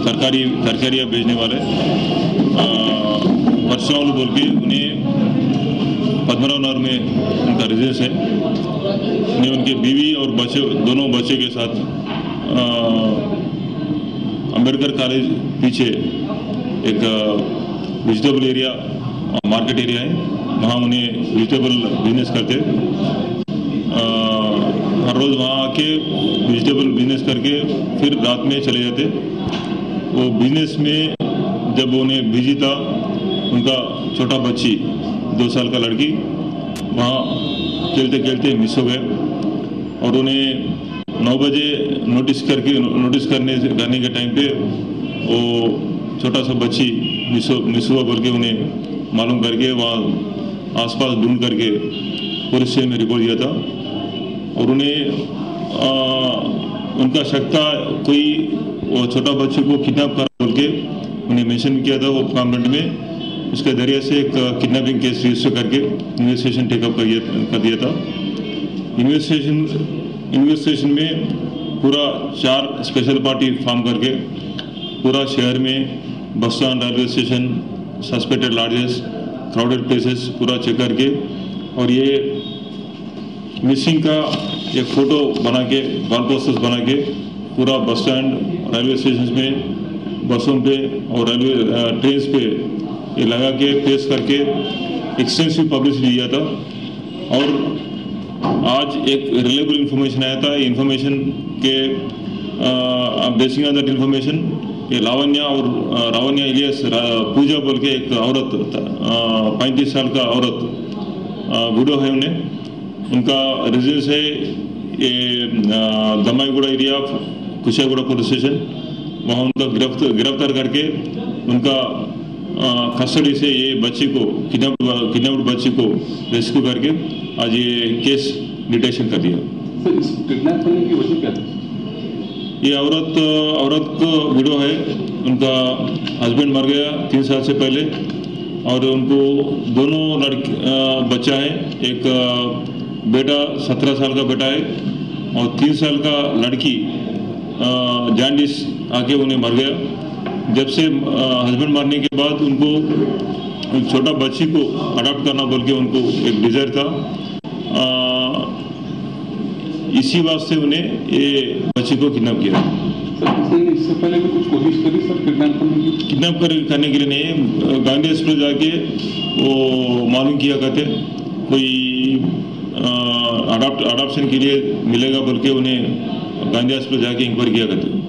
तरकारियाँ बेचने वाले परशुरामुलु बोल के, उन्हें पद्मा राव नगर में उनका रेजिडेंस है। उन्हें उनके बीवी और दोनों बच्चे के साथ अम्बेडकर कॉलेज पीछे एक वेजिटेबल एरिया मार्केट एरिया है, वहाँ उन्हें वेजिटेबल बिजनेस करते। हर रोज़ वहाँ आके वेजिटेबल बिजनेस करके फिर रात में चले जाते। वो बिजनेस में जब उन्हें बिजी था, उनका छोटा बच्ची 2 साल का लड़की वहाँ खेलते खेलते मिस हो गए और उन्हें 9 बजे नोटिस करने के टाइम पे वो छोटा सा बच्ची मिस हुआ बोल के उन्हें मालूम करके वहाँ आसपास ढूंढ करके पुलिस स्टेशन में रिपोर्ट दिया था। और उन्हें उनका शक था कोई वो छोटा बच्चे को किडनैप करा बोल के उन्हें मेंशन किया था वो कंप्लेंट में। उसके जरिए से एक किडनैपिंग केस रजिस्टर करके इन्वेस्टिगेशन टेकअप कर दिया था। इन्वेस्टिगेशन में पूरा 4 स्पेशल पार्टी फॉर्म करके पूरा शहर में bus stand, railway station, suspected lodges, crowded places पूरा चेक करके और ये मिसिंग का एक फ़ोटो बना के, वॉल पोस्टर्स बना के पूरा बस स्टैंड, रेलवे स्टेशन में, बसों पे और रेलवे ट्रेन्स पे ये लगा के पेश करके एक्सटेंसिव पब्लिसिटी दिया था। और आज एक रिलेबल इन्फॉर्मेशन आया था। इन्फॉर्मेशन के बेसिंग ऑन दैट इन्फॉर्मेशन ये लावण्या इलियास पूजा बोल के एक औरत 35 साल का औरत विडो है, उनका रेजिडेंस है ये Dammaiguda area, Kushaiguda police station. वहाँ उनका गिरफ्तार करके उनका कस्टडी से ये बच्ची को किडनैप्ड बच्ची को रेस्क्यू करके आज ये केस डिटेक्शन कर दिया। सर, इस किडनैप करने की वजह क्या थी? ये औरत को विडो है, उनका हस्बैंड मर गया 3 साल से पहले और उनको दोनों बच्चा है। एक बेटा 17 साल का बेटा है और 3 साल का लड़की जॉन्डिस आके उन्हें मर गया। जब से हस्बैंड मरने के बाद उनको छोटा बच्ची को अडॉप्ट करना बोल के उनको एक डिजायर था। इसी वास्ते उन्हें ये बच्ची को किडनैप किया। सर, इससे पहले भी कुछ कोशिश करी सर किडनैप करने के लिए नहीं, गांधी एक्सप्रेस जाके वो मालूम किया करते कोई अडॉप्शन के लिए मिलेगा बोल के उन्हें गांधी एक्सप्रेस जाके इंक्वायरी किया करते।